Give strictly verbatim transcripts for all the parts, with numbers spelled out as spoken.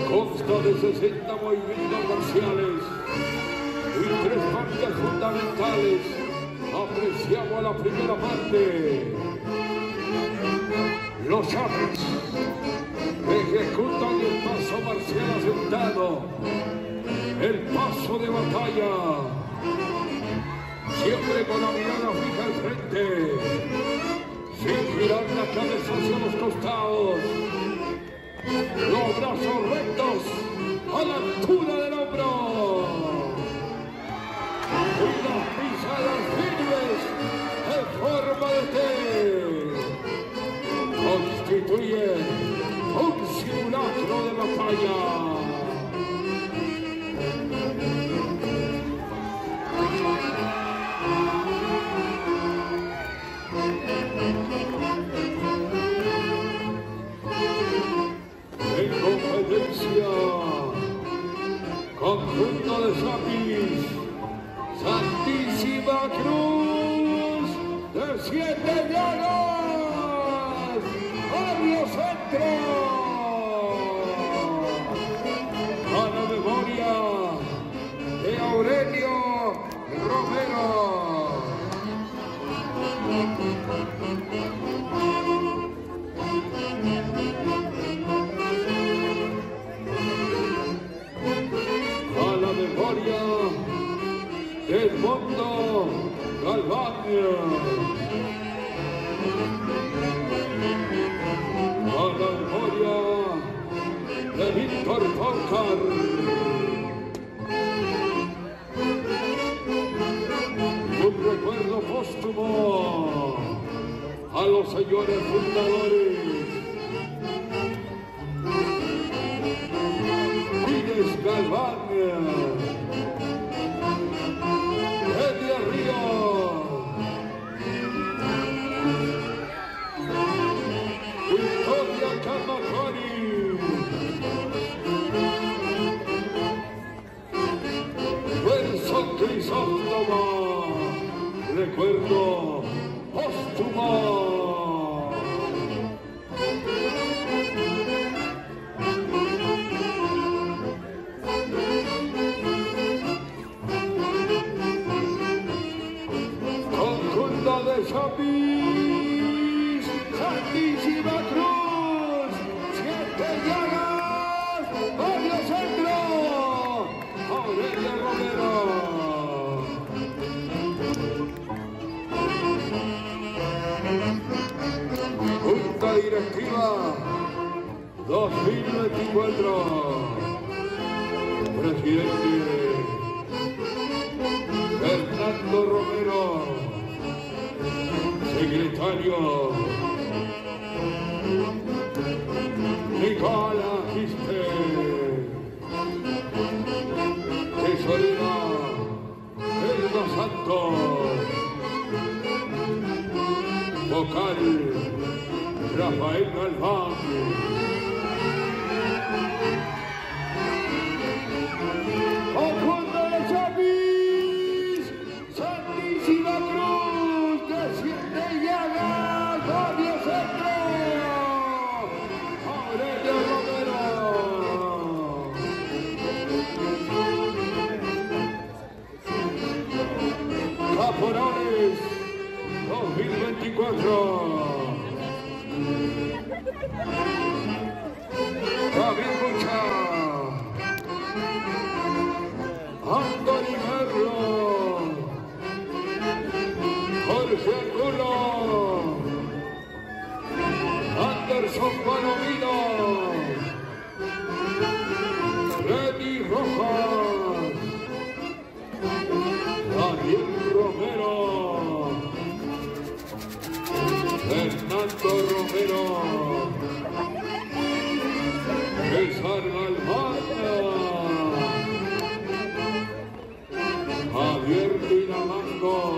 Consta de sesenta movimientos marciales y tres partes fundamentales. Apreciamos la primera parte. Los Chapis ejecutan el paso marcial asentado, el paso de batalla, siempre con la mirada fija al frente, sin girar la cabeza hacia los costados, los brazos rectos a la altura del hombro y las pisadas firmes en forma de T. Constituye un simulacro de batalla. En competencia, conjunto de Chapis, Santísima Cruz de Siete Llagas, Barrio Centro. A la memoria de Aurelio Romero. A la memoria del Mundo Galván. A la memoria de Víctor Faucar. Un recuerdo póstumo a los señores fundadores. Pires Galván, Elia Ríos, Victoria Camaconi, Wilson Crisóstomo, recuerdo póstumo. Conjunto de Chapis, Santísima Cruz, Siete Llagas, Barrio Centro, Aurelio Romero. Junta Directiva dos mil veinticuatro. Presidente Fernando Romero. Secretario Nicolás Quispe. Tesorera Elba Santos. Vocal Rafael Galván. Conjunto de Chapis, Santísima Cruz de Siete Llagas, Barrio Centro, Aurelio Romero. Caporales dos mil veinticuatro. David Bucha, Anthony Merlo, Jorge Angulo, Anderson Palomino, Freddy Rojas, Daniel Romero, Fernando Romero, César Galván, Javier Dinamango,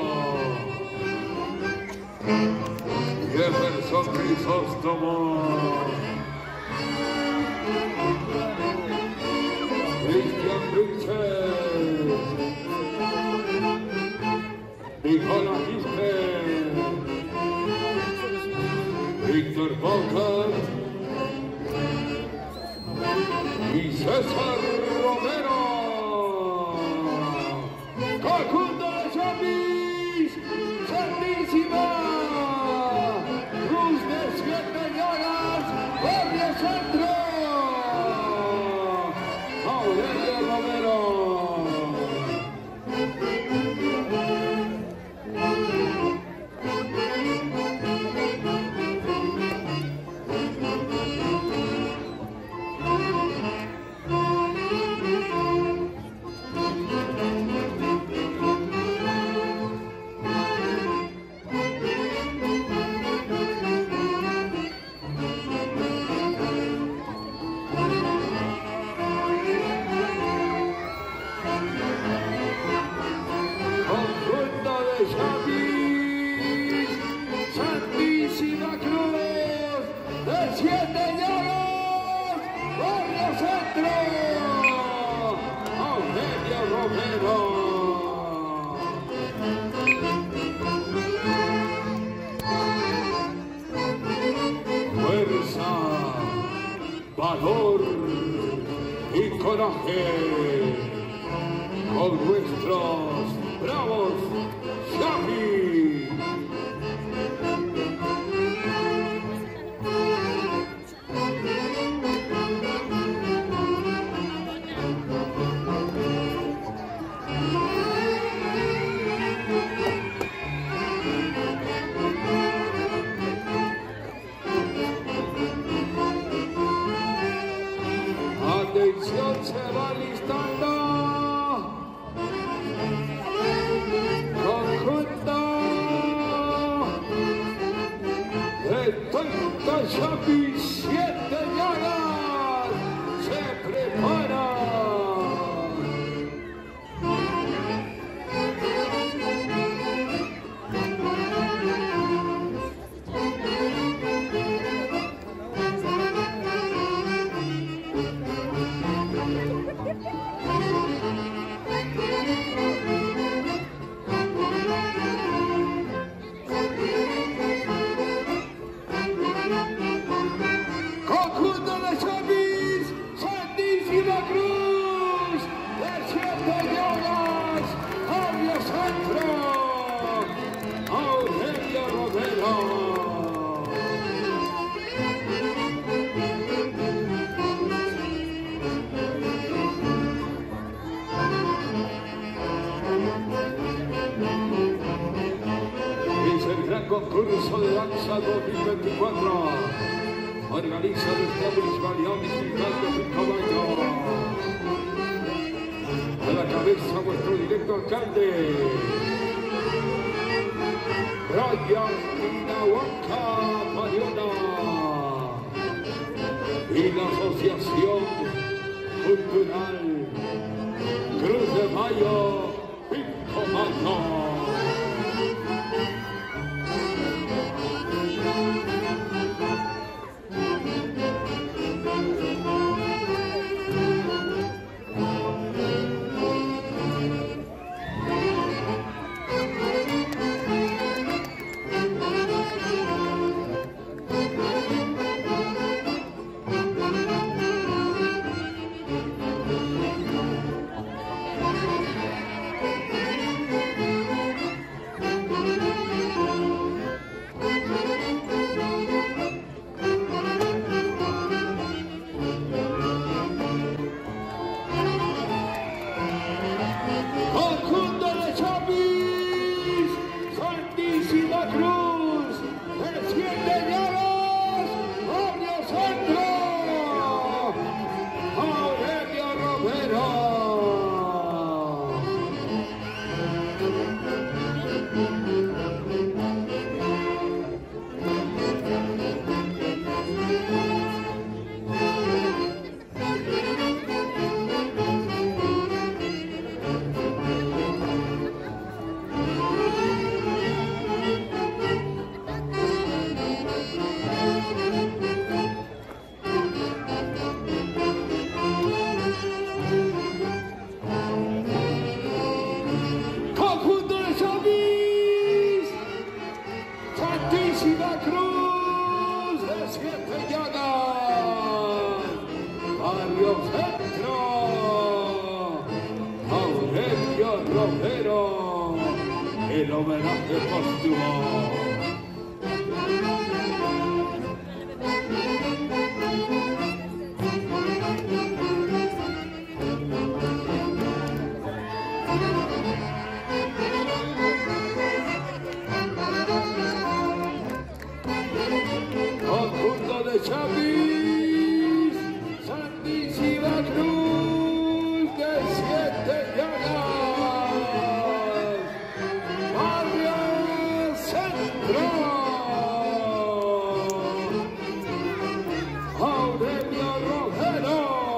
Jefferson Crisóstomo, Cristian Princes, Nicolás Quispe, Víctor Faucar, y César Romero. Conjunto de Chapis, Santísima Cruz de Siete Llagas, Barrio Centro, Aurelio Romero. Santísima Cruz de Siete Llagas, Barrio Centro, Aurelio Romero. Fuerza, valor y coraje con nuestros bravos Chapis. Atención, se va listando. Conjunto de treinta Chapis, Siete Llagas, se prepara. Conjunto de Chapis, Santísima Cruz de Siete Llagas, Barrio Centro, Aurelio Romero. Es el gran concurso de danza dos mil veinticuatro. Organiza el Estado Municipal Digital de Caballo. A la cabeza vuestro directo alcalde, Brian Inahuaca Mariona, y la Asociación Cultural Cruz de Mayo Pico-Mayo. el homenaje póstumo. Conjunto de Chapis, Santísima Cruz de Siete Llagas, Barrio Centro, Aurelio Romero.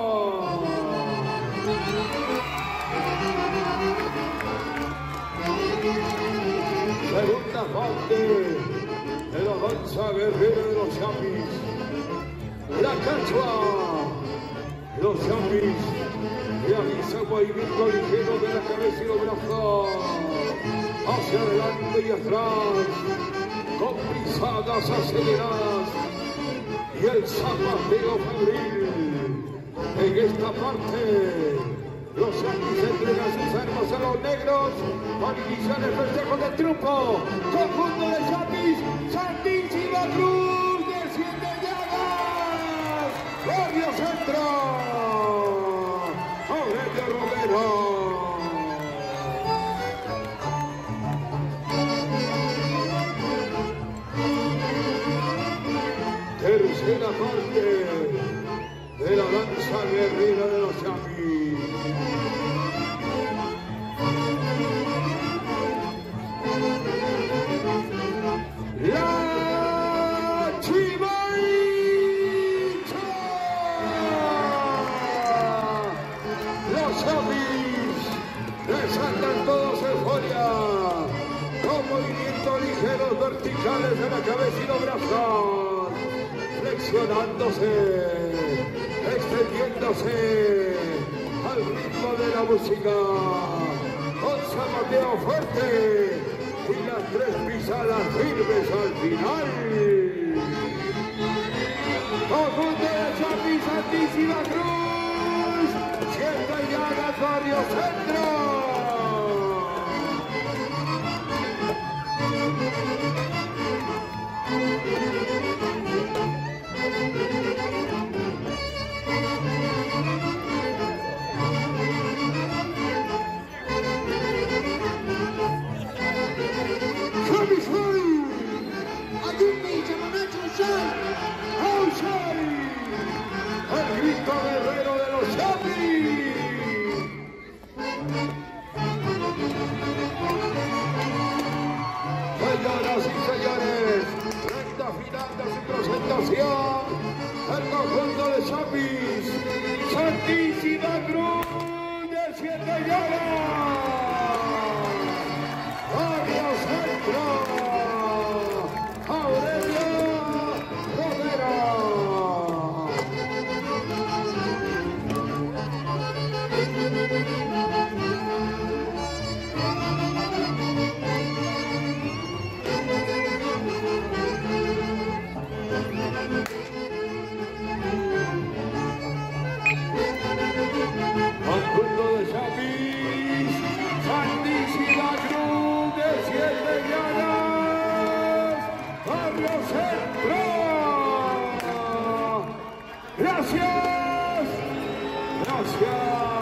Segunda parte de la danza guerrera de los Chapis, la cachua. Los Chapis realizan movimiento ligero de la cabeza y los brazos, hacia adelante y atrás, con pisadas aceleradas y el zapateo febril. En esta parte, los Chapis entregan sus armas a los negros para iniciar el festejo del triunfo. Conjunto de Chapis, Santísima Cruz de Siete Llagas, Barrio Centro, Aurelio Romero. Tercera parte de la danza guerrera de los Chapis. La Chivaita. Los Chapis resaltan todos euforia, con movimientos ligeros verticales de la cabeza y los brazos, flexionándose, extendiéndose al ritmo de la música, con zapateo fuerte y las tres pisadas firmes al final. Conjunto de Chapis, Santísima Cruz, Siete Llagas, Barrio Centro. Chapis Rey, Ayumi, Chamanacho, Shai, Aushai, el grito guerrero de los Chapis. Señoras y señores, recta final de su presentación, el conjunto de Chapis, Santísima Cruz de Siete Llagas, Barrio Centro, Aurelio Romero. Conjunto de Chapis, Santísima Cruz de Siete Llagas, Barrio Centro. Gracias, gracias.